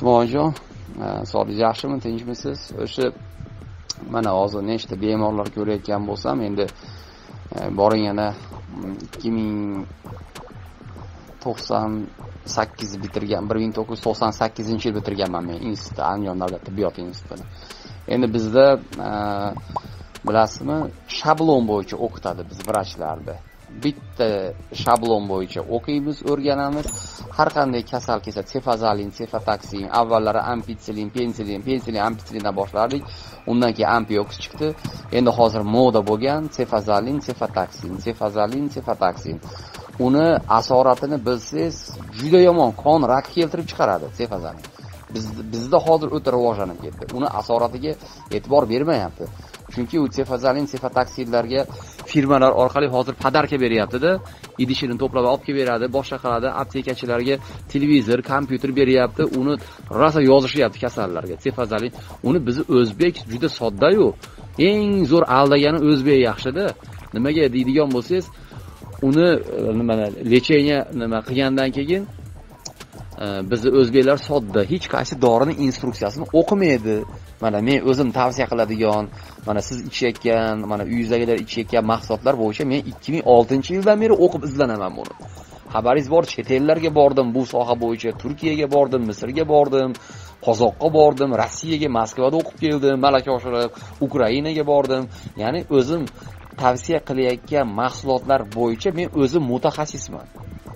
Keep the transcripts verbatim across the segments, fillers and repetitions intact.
Usmonjon, sog'ligingiz yaxshimi, tinchmisiz? O'sha mana hozir nechta bemorlar ko'rayotgan bo'lsam, endi boring yana ikki ming to'qson sakkiz bitirgan, bir ming to'qqiz yuz to'qson sakkizinchi yil bitirganman men institutni, Andijon davlat tibbiyot institutini. Endi bizda bilasizmi, shablon bo'yicha o'qitadi biz vrachlarni. Bitta shablon bo'yicha o'qiymiz, o'rganamiz. Har qanday kasal kelsa, sefazalin, cefotaksin, avvallari ampitsilin, pensilin, pensilin, ampitsilin boshlardik. Undan keyin ampiox chiqdi. Endi hozir moda bo'lgan cefazalin, cefotaksin, cefazalin, cefotaksin. Uni asoratini bilsangiz, juda yomon qon rak keltirib chiqaradi cefazalin. Biz bizda hozir o'ta rivojlanib ketdi. Uni asoratiga e'tibor bermayapti. Chunki u cefazalin, cefotaksinlarga firmalar orqali hozir podarka beryapti-da, idishini to'plab olib kelib beradi, boshqa qiladi, aptekachilarga televizor, kompyuter beryapti, uni rosa yozishyapti kasallarga. Cefazalin, uni bizni o'zbek juda sodda-yu, eng zo'r aldagani o'zbek yaxshi-da. Nimaga deydigan bo'lsangiz, uni nima lecheniya nima qilgandan keyin bizni o'zbeklar sodda, hech qaysi dorining instruksiyasini o'qimaydi. Mana men o'zim tavsiya qiladigan, mana siz ichayotgan, mana uyingizdagilar ichayotgan mahsulotlar bo'yicha men ikki ming oltinchi yildan beri o'qib izlanaman buni. Xabaringiz bor, chet ellarga bordim bu soha bo'yicha, Turkiyaga bordim, Misrga bordim, Qozoqqa bordim, Rossiyaga, Moskvada o'qib keldim, malaka oshirib, Ukrainaga bordim. Ya'ni o'zim tavsiya qilayotgan mahsulotlar bo'yicha men o'zim mutaxassisman.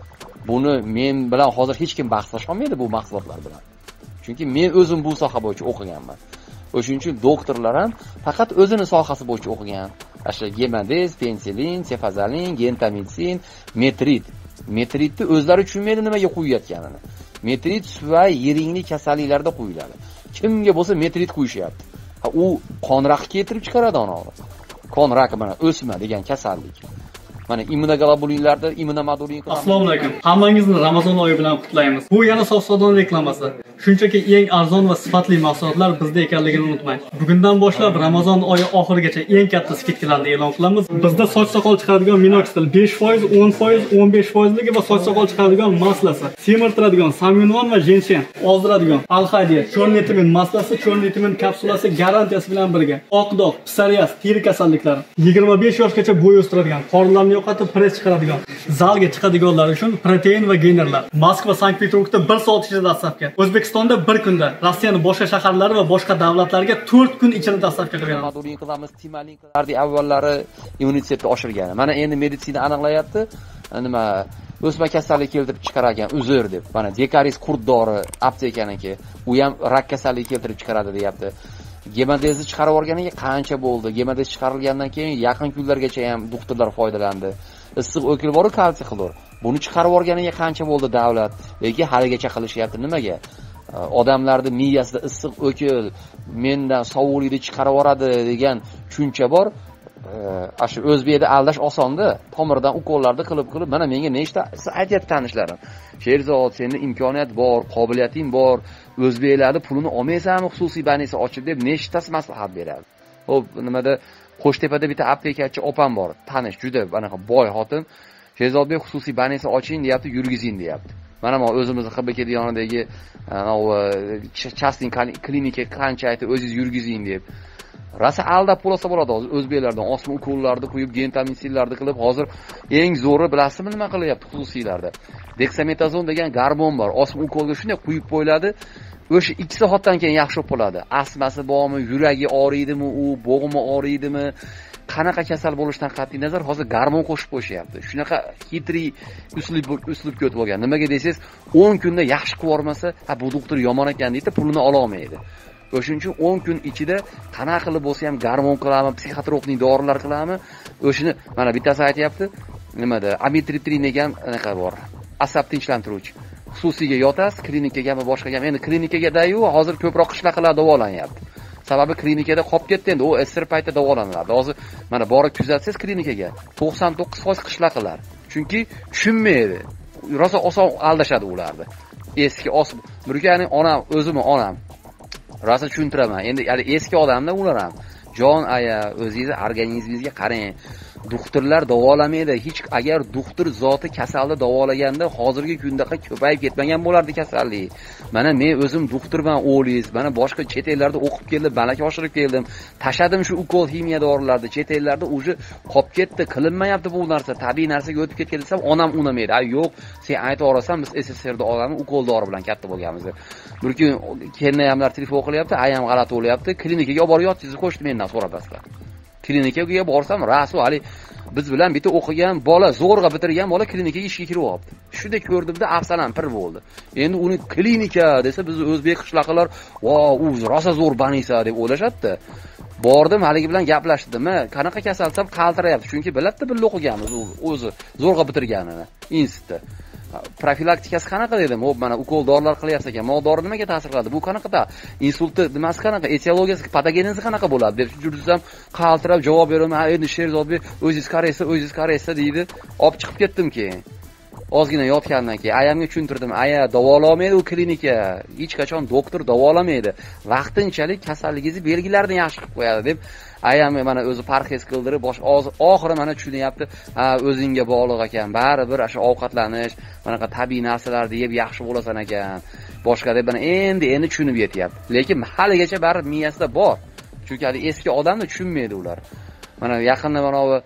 Buni men bilan hozir hech kim bahslasha olmaydi bu mahsulotlar bilan. Chunki men o'zim bu soha bo'yicha o'qiganman. O'shuning uchun doktorlar ham faqat o'zini sohasi bo'yicha o'qigan. O'sha gemadiz, pensilin, cefazalin, gentamicin, metrit. Metritni o'zlari tushunmaydi nimaga qo'yayotganini. Metrit suvay yiringli kasalliklarda qo'yiladi. Kimga bo'lsa metrit qo'yishyapti. Ha, u qon raqi keltirib chiqaradi onog'i. Qon raqi mana o'sma degan kasallik. Mana immunoglobulinlarda immunomoduling qilamiz. Assalomu alaykum. Hammangizni Ramazon oyi bilan qutlaymiz. Bu yana Sof-Sodon reklamasi. Shunchaki eng arzon va sifatli mahsulotlar bizda ekanligini unutmang. Bugundan boshlab Ramazon oyi oxirigacha eng katta skidkalarni e'lon qilamiz. Bizda soch soqol chiqaradigan minoxidil besh foiz, o'n foiz, o'n besh foizligi va soch soqol chiqaradigan maslasi, semirtiradigan samyunvon va jensen, ozdiradigan alhadiya, chornitimin maslasi, chornitimin kapsulasi garantiyasi bilan birga. Oq dog', psoriaz, teri kasalliklari, yigirma besh yoshgacha bo'y o'stiradigan, qorinlarni yo'qotib press chiqaradigan, zalga chiqadiganlar uchun protein va geynerlar. Moskva, Sankt-Peterburgda bir soat ichida dastavka. O'zbekistonda bir kunda, Rossiyaning boshqa shaharlari va boshqa davlatlarga to'rt kun ichida dastavka qilamiz. Moduling qilamiz, timalin qilardi avvallari immunitetni oshirgani. Mana endi meditsina aniqlayapti, nima o'sma kasallik keltirib chiqarar ekan, uzr deb. Mana dekaris qurt dori aptekaniki, u ham rak kasalligi keltirib chiqaradi deyapti. Gemadizni chiqarib olganiga qancha bo'ldi? Gemadiz chiqarilgandan keyin yaqin kunlargacha ham doktorlar foydalandi. Issiq o'kil bor-ku, kalsiy xlor. Buni chiqarib olganiga qancha bo'ldi davlat? Lekin haligacha qilishyapti. Nimaga? Odamlarning miyasida issiq o'kil mendan sovuqlikni chiqarib yuboradi degan tushuncha bor. Ashu o'zbekda aldash osonda. Tomirdan ukollarni qilib qilib mana menga nechta aytyapti tanishlarim. Sherzod, senda imkoniyat bor, qobiliyating bor. O'zbeklarning pulini olmaysanmi, xususiy banisi ochib deb nechtasi maslahat beradi. Xo'p, nimada Qo'shtepada bitta aptekachi opam bor, tanish, juda anaqa boy xotin. Sherzodbek xususiy banisi oching deyapti, yurgizing deyapti. Mana men o'zimizning X B K yonidagi Chastin klinika qancha aytib o'zingiz yurgizing deb. Rasa aldab bo'lsa bo'ladi hozir o'zbeklardan osma ukollarni qo'yib, gentaminsillarni qilib, hozir eng zo'ri bilasizmi nima qilyapti xususiylarda? Dexametazon degan gormon bor. Osma ukolga shunday qo'yib qo'yiladi. O'sha ikki soatdan keyin yaxshi bo'ladi. Asmasi bormi, yuragi og'riydimi, u bo'g'imi og'riydimi, qanaqa kasal bo'lishidan qat'iy nazar hozir gormon qo'shib qo'shyapti. Shunaqa xitri uslub uslubga o'tib olgan. Nimaga desangiz, o'n kunda yaxshi qilib olmasa, ha bu doktor yomon ekan deydi, pulini ola olmaydi. O'shuning uchun o'n kun ichida qanaqa qilib bo'lsa ham gormon qilamiz, psixotropnik dorilar qilamiz. O'shini mana bittasi aytayapti, nimada amitriptilin degan anaqa bor. Asab tinchlantiruvchi. Xususiyga yotasiz, klinikagami, boshqagami. Endi klinikagayu hozir ko'proq qishloqlar davolanyapti. Sababi klinikada qolib ketdi endi, u esir paytda davolanadi. Hozir mana borib kuzatsangiz klinikaga to'qson to'qqiz foiz qishloqlar. Chunki tushunmaydi. Rosa oson aldashadi ularni. Eski os, Murkani onam, o'zimni onam. Rosa tushuntiraman. Endi hali eski odamda ular ham jon aya, o'zingiz organizmingizga qarang. doktorlar davolamaydi. Hech agar doktor zoti kasalni davolaganda hozirgi kundaqa ko'payib ketmagan bo'lardi kasallik. Mana men o'zim doktorman o'g'lingiz. Mana boshqa chet ellarda o'qib keldim, malaka oshirib keldim. Tashadim shu ukol ximiya dorilarni. Chet ellarda o'zi qolib ketdi, qilinmayapti bu narsa. Tabiiy narsaga o'tib ketgan desam, onam unamaydi. Ay yo'q, sen aytib orasan, biz S S S Rda odamni ukol dori bilan katta bo'lganmiz. Bir kun kelmayamlar, telefon qilyapti, ayam g'alati bo'lyapti. Klinikaga olib borib yotqizib qo'yishdi mendan so'radasizlar. Klinikaga borsam, rasu hali biz bilan bitta o'qigan bola, zo'rg'a bitirgan bola klinikaga ishga kirib olibdi. Shunda ko'rdimda afsalam pir bo'ldi. Endi uni klinika desa biz o'zbek qishlaqalar, "Vau, u rosa zo'r banisa" deb o'ylashadi. Bordim, haligi bilan gaplashdim. Qanaqa kasal desam, qaltirayapti. Chunki biladda birga o'qiganmiz u o'zi zo'rg'a bitirganini institutda. Profilaktikasi qanaqa dedim. Hop, mana ukol dorilar qilyapsiz ekan. Mo dori nimaga ta'sir qiladi? Bu qanaqa? Insultni nimasi qanaqa? Etiologiyasi, patogenezi qanaqa bo'ladi deb jursam, qaltirab javob beraman. Ha, endi Sherzodbek, o'zingiz qaraysiz, o'zingiz qaraysiz deydi. Olib chiqib ketdim keyin. Ozgina yotgandan keyin ayamga tushuntirdim. Aya, davolamaydi u klinika. Hech qachon doktor davolamaydi. Vaqtinchalik kasalligingizni belgilarini yaxshi qilib qo'yadi deb ayam mana o'zi parhez qildirib, bosh oxiri mana tushunyapti. Ha, o'zingga bog'liq ekan. Baribir o'sha ovqatlanish, manaqa tabiiy narsalarni yeb yaxshi bo'lasan ekan. Boshqa deb mana endi endi tushunib yetyapti. Lekin haligacha baribir miyasida bor. Chunki hali eski odamni tushunmaydi ular. Mana yaqinda mana bu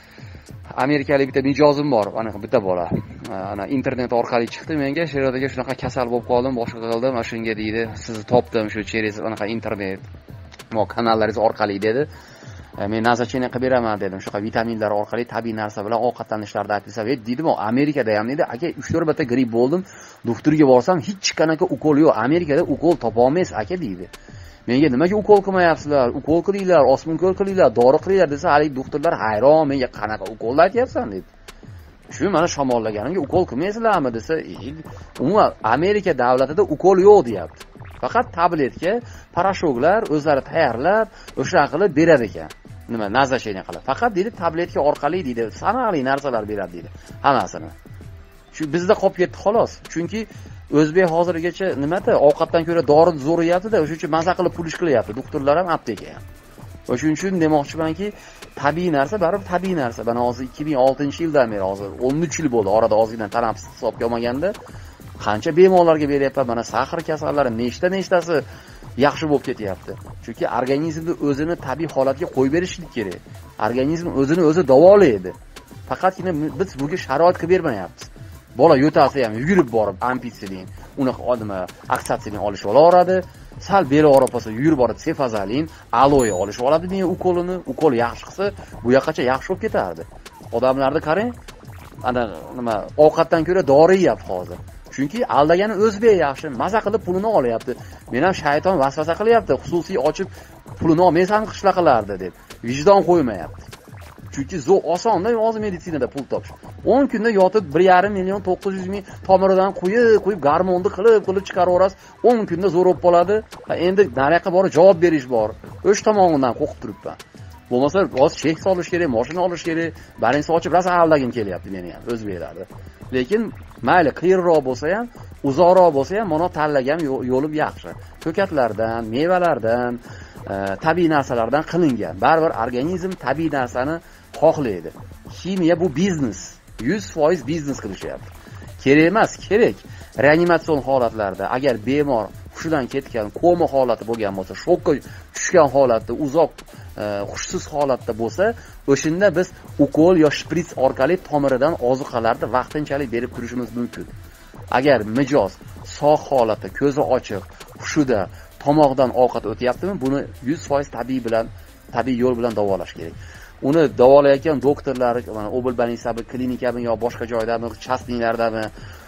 amerikalik bitta mijozim bor, ana bitta bola. Ana internet orqali chiqdi menga, Sherodaga shunaqa kasal bo'lib qoldim, boshqa qildim, mana shunga deydi. Sizni topdim shu через anaqa internet mo kanallaringiz orqali dedi. Men nazarchini qilib beraman dedim. Shunaqa vitaminlar orqali tabiiy narsa bilan ovqatlanishlarni aytsa, "Vet" dedim, "Amerikada ham dedi, aka uch to'rt marta gripp bo'ldim, doktorga borsam hech qanaqa ukol yo'q. Amerikada ukol topa olmaysiz, aka" deydi. Menga nimaga ukol qilmayapsizlar? Ukol qilinglar, osmon ukol qilinglar, dori qilinglar desa, hali doktorlar hayron, menga qanaqa ukolni aytyapsan dedi. Shu mana shamollaganimga ukol qilmaysizlarmi desa, umuman Amerika davlatida ukol yo'q deyapti. Faqat tabletka, parashoklar o'zlari tayyorlab, o'sha qilib berar ekan. Nima, nazarchini qilib. Faqat deydi tabletka orqali deydi, sanali narsalar beradi deydi. Hammasini. Shu bizda qolib ketdi xolos. Chunki o'zbek hozirgacha nimada ovqatdan ko'ra dori zo'rayapti-da, o'sha uchun maza qilib pul ish qilyapti. Doktorlar ham apteka ham. O'shuning uchun demoqchimanki, tabiiy narsa baribir tabiiy narsa. Mana hozir ikki ming oltinchi yildan beri hozir o'n uch yil bo'ldi. Orada ozgina tanaffus hisobga olmaganda qancha bemorlarga beryapman. Mana sahar kasallari nechta-nechtasi yaxshi bo'lib ketyapti. Chunki organizmni o'zini tabiiy holatga qo'yib berishlik kerak. Organizm o'zini o'zi davolaydi. Faqatgina biz bunga sharoit qilib bermayapmiz. Bola yo'talsa ham yugurib borib ampitsilin, unaqa odamga aksatsilin olish olaveradi. Sal beli og'rib qolsa yugurib borib sefazalin, aloe olish oladi. Men ukolini, ukol yaxshi qilsa, bu yoqqacha yaxshi bo'lib ketardi. Odamlarni qarang, ana nima ovqatdan ko'ra dori yeyapti hozir. Chunki aldagani o'zbek yaxshi, maza qilib pulini olyapti. Men ham shayton vasvasa qilyapti, xususiy ochib pulini olmaysan qishlaqalarda deb. Vijdon qo'ymayapti. Chunki zo'r osonda hozir meditsinada pul topish. o'n kunda yotib bir yarim million to'qqiz yuz ming tomiridan qo'yib, qo'yib garmonni qilib, qilib chiqaraverasiz. o'n kunda zo'r bo'lib qoladi. Endi nariyoqqa borib javob berish bor. O'sh tomonidan qo'qib turibman. Bo'lmasa, hozir chek solish kerak, mashina olish kerak. Balansa ochib rosa aldagim kelyapti meni ham o'zbeklarda. Lekin mayli qiyinroq bo'lsa ham, uzoqroq bo'lsa ham, mana tanlagan yo'lim yaxshi. Ko'katlardan, mevalardan, tabiiy narsalardan qilingan. Baribir organizm tabiiy narsani xohlaydi. Ximiya bu biznes. yuz foiz biznes qilishyapti. Kerak emas, kerak. Reanimatsion holatlarda agar bemor hushidan ketgan, koma holati bo'lgan bo'lsa, shokka tushgan holatda, uzoq hushsiz holatda bo'lsa, o'shunda biz ukol yo shprits orqali tomiridan ozuqalarni vaqtinchalik berib turishimiz mumkin. Agar mijoz sog' holatda, ko'zi ochiq, hushida, tomog'idan ovqat o'tyaptimi, buni yuz foiz tabiiy bilan, tabiiy yo'l bilan davolash kerak. Uni davolayotgan doktorlar, mana Obilbanisabi klinikami yo boshqa joydami, chastliklardami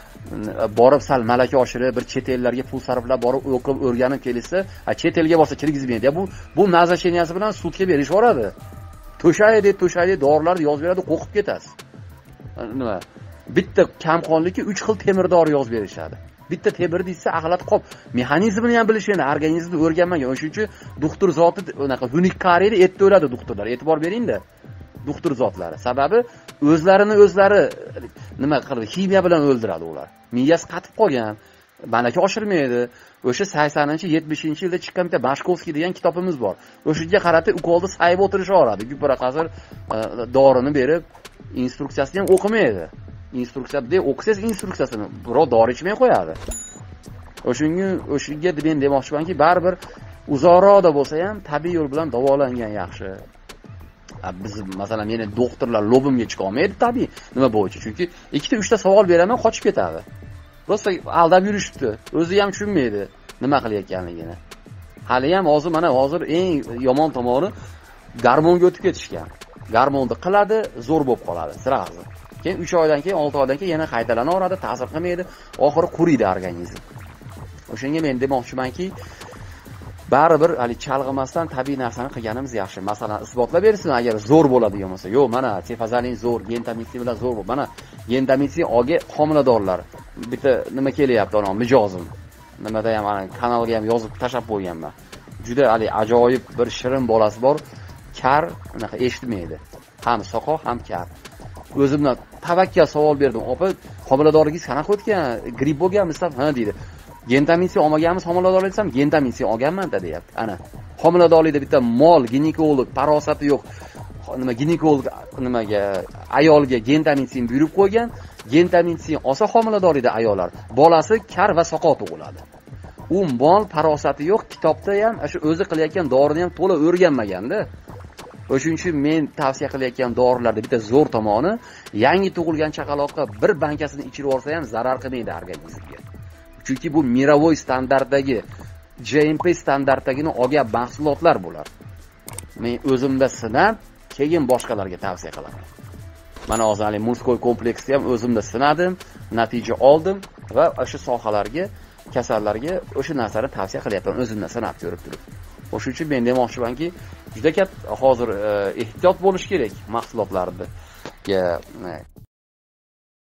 borib sal malaka oshirib, bir chet ellarga pul sarflab borib o'qib o'rganib kelsa, chet elga borsa kirgizmaydi. Bu bu nazarcheniyasi bilan sudga berishvoradi. To'shay deb to'shay deb dorilarni yozib beradi, qo'qib ketasiz. Nima? Bitta kamqonlikka uch xil temir dori yozib berishadi. Bitta temir deysa axlat qop, mexanizmini ham bilishini, organizmni o'rganmagan. O'shuning uchun doktor zoti unaqa unikariyni etdi o'ladi doktorlar. E'tibor bering-da. Doktor zotlari. Sababi o'zlarini o'zlari nima qiladi? Ximiya bilan o'ldiradi ular. Miyasi qatib qolgan. Malaka oshirmaydi. O'sha saksoninchi yetmishinchi yilda chiqqan bitta Mashkovskiy degan kitobimiz bor. O'shaga qarata ukolda sayib o'tirishaveradi. Gupara qasir dorini berib, instruksiyasini ham o'qimaydi. Instruksiya deb o'qisangiz instruksiyasini birov dori ichmay qo'yadi. O'shunga o'shiga men demoqchimanki, baribir uzoqroqda bo'lsa ham tabiiy yo'l bilan davolangan yaxshi. Biz masalan meni doktorlar lobimga chiqa olmaydi tabiiy nima bo'yicha. Chunki ikkita uchta savol beraman, qochib ketadi. Rosa aldab yurishibdi. O'zi ham tushunmaydi nima qilayotganligini. Hali ham hozir mana hozir eng yomon tomoni garmonga o'tib ketishgan. Garmonni qiladi, zo'r bo'lib qoladi, sirasi. Keyin uch oydan keyin, olti oydan keyin yana qaytalanaveradi, ta'sir qilmaydi, oxiri quriydi organizm. O'shanga men demoqchimanki, baribir hali chalg'imasdan tabiiy narsani qilganimiz yaxshi. Masalan, isbotlab bersin agar zo'r bo'ladigan bo'lsa. Yo'q, mana sefazalin zo'r, gentamicin bilan zo'r bo'ladi. Mana gentamicin olga homiladorlar. Bitta nima kelyapti, ana mijozim. Nimada ham ana kanalga ham yozib tashab qo'yganman. Juda hali ajoyib bir shirin bolasi bor. Kar, unaqa eshitmaydi. Ham soqoq, ham kar. O'zimdan tavakkal savol berdim. Opa, homiladorligingiz qanaqa o'tgan? Gripp bo'lganmisiz? Ha, deydi. Gentamicin olmaganmiz, homiladorlik desam, gentamicin olganman-da deyapti. Ana, homiladorlikda bitta mol ginekolog parosati yo'q. Nima ginekolog nimaga ayolga gentamicin buyurib qo'ygan. Gentamicin olsa homiladorlikda ayollar bolasi kar va soqoq tug'iladi. U mol parosati yo'q, kitobda ham o'sha o'zi qilayotgan dorini ham to'la o'rganmaganda. O'shuning uchun men tavsiya qilayotgan dorilarda bitta zo'r tomoni, yangi tug'ilgan chaqaloqqa bir bankasini ichirib olsa ham zarar qilmaydi organizmga. Chunki bu mirovoy standartdagi G M P standartdagini olgan mahsulotlar bular. Men o'zimda sinab, keyin boshqalarga tavsiya qilaman. Mana hozir hali Murskoy kompleksda ham o'zimda sinadim, natija oldim va o'sha sohalarga, kasallarga o'sha narsani tavsiya qilyapman, o'zimdan sinab ko'rib turib. O'shuning uchun men demoqchimanki, juda katta hozir ehtiyot bo'lish kerak mahsulotlarda.